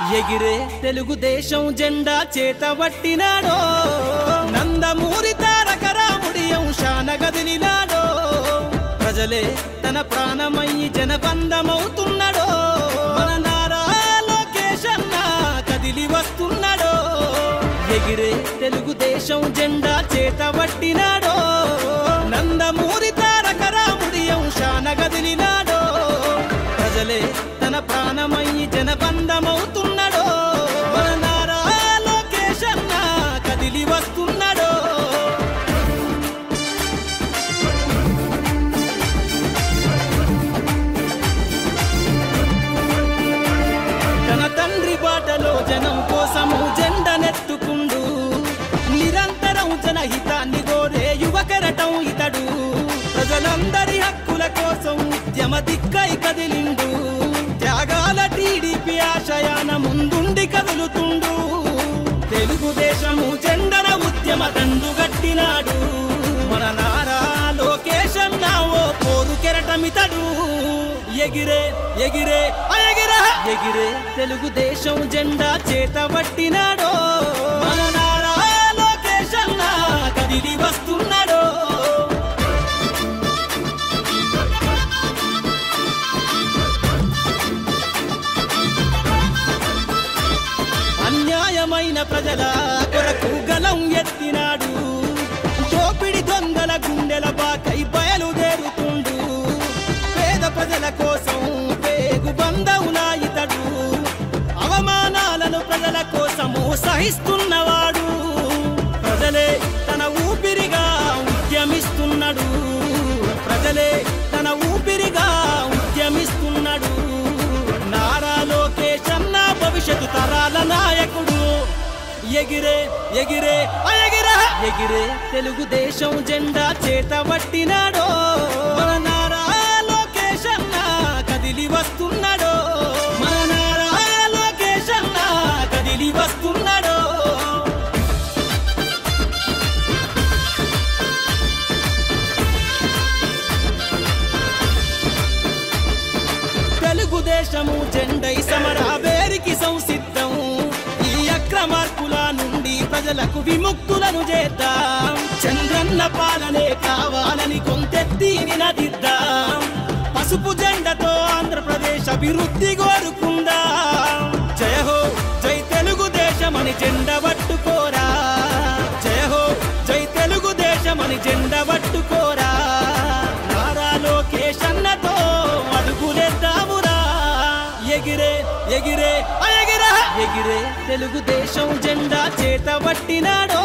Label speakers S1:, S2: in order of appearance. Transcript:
S1: ఎగిరే తెలుగుదేశం జెండా చేతబట్టినాడో నందమూరి తారక రాముడి అంశాన గదిలినాడో ప్రజలే తన ప్రాణమయ్యి జనబంధమవుతున్నాడో మన నారా లోకేష్ అన్న కదిలి వస్తున్నాడో ఎగిరే తెలుగుదేశం జెండా చేతబట్టినాడో నందమూరి తారక రాముడి అంశాన గదిలినాడో ప్రజలే తన ప్రాణమయ్యి జనబంధమవుతున్నాడో మన నారా లోకేష్ అన్న కదిలి వస్తున్నాడో తన తండ్రి బాటలో జనం కోసము జెండనెత్తుకుండు నిరంతరం జనహితాన్ని కోరే యువకరటం ఇతడు ప్రజలందరి హక్కుల కోసం ఉద్యమ దిక్కై కదిలిండు త్యాగాల టీడీపీ ఆశయాన ముందుండి కదులుతుండు తెలుగుదేశము జెండన ఉద్యమ దండుగట్టినాడు మన నారా లోకేష్ అన్న ఓ పోరు కెరటమితడు ఎగిరే ఎగిరే ఎగిరే ఎగిరే తెలుగుదేశం జెండా చేతబట్టినాడో మన నారా లోకేష్ అన్న కదిలి వస్తున్నాడో అన్యాయమైన ప్రజల కొరకు గలం ఎత్తినాడు దోపిడి దొంగల గుండెల బాకై బయలుదేరుతుండు పేద ప్రజల కోసం పేగు బంధవులా ఇతడు అవమానాలను ప్రజల కోసము సహిస్తున్నవాడు ప్రజలే తన ఊపిరిగా ఉద్యమిస్తున్నాడు ప్రజలే తన ఊపిరిగా ఉద్యమిస్తున్నాడు నారా లోకేష్ అన్న భవిష్యత్తు తరాల నాయకుడు ఎగిరే ఎగిరే ఎగిరే ఎగిరే తెలుగుదేశం జెండా చేతబట్టినాడో మన నారా లోకేష్ అన్న కదిలి వస్తున్నాడో మన నారా లోకేష్ అన్న కదిలి వస్తున్నాడో తెలుగుదేశము జెండై సమరావేరికి సంసిద్ధం ఈ అక్రమార్కుల నుండి ప్రజలకు విముక్తులను చేద్దాం చంద్రన్న పాలనే కావాలని కొంతెత్తి నినదిద్దాం పసుపు జెండతో ఆంధ్రప్రదేశ్ అభివృద్ధి కోరుకుందాం జయ హో జై తెలుగుదేశమని జెండ పట్టుకోరా జయ హో జై తెలుగుదేశమని జెండ పట్టుకోరా నారా లోకేష్ అన్నతో అడుగులేద్దామురా ఎగిరే ఎగిరే ఎగిరే ఎగిరే తెలుగుదేశం జెండా చేతబట్టినాడో